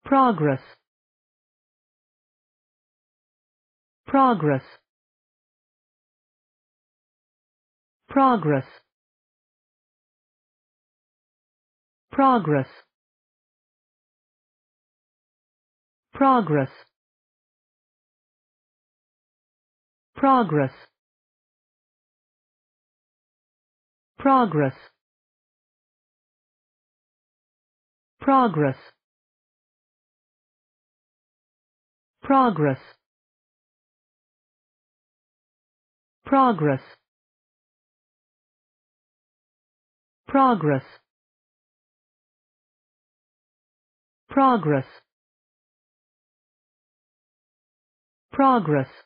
progress, progress, progress, progress, progress, progress, progress, progress, progress, progress, progress, progress, progress,